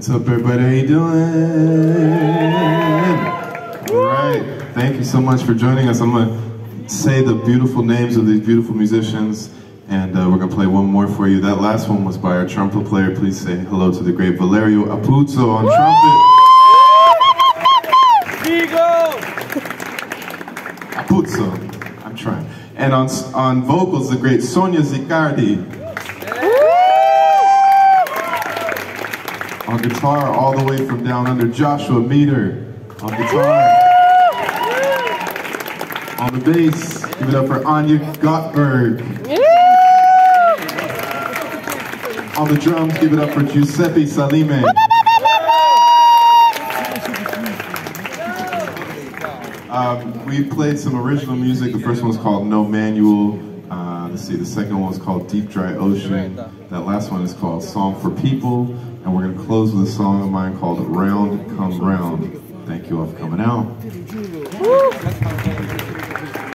What's up, everybody? How you doing? All right. Thank you so much for joining us. I'm going to say the beautiful names of these beautiful musicians, and we're going to play one more for you. That last one was by our trumpet player. Please say hello to the great Valerio Apuzzo on trumpet. Apuzzo. I'm trying. And on vocals, the great Sonia Ziccardi. On guitar, all the way from down under, Joshua Meter. On guitar. On the bass, give it up for Anya Gottberg. On the drums, give it up for Giuseppe Salime. We played some original music. The first one was called No Manual. Let's see, the second one was called Deep Dry Ocean. That last one is called Song for People. And we're going to close with a song of mine called Round Come Round. Thank you all for coming out.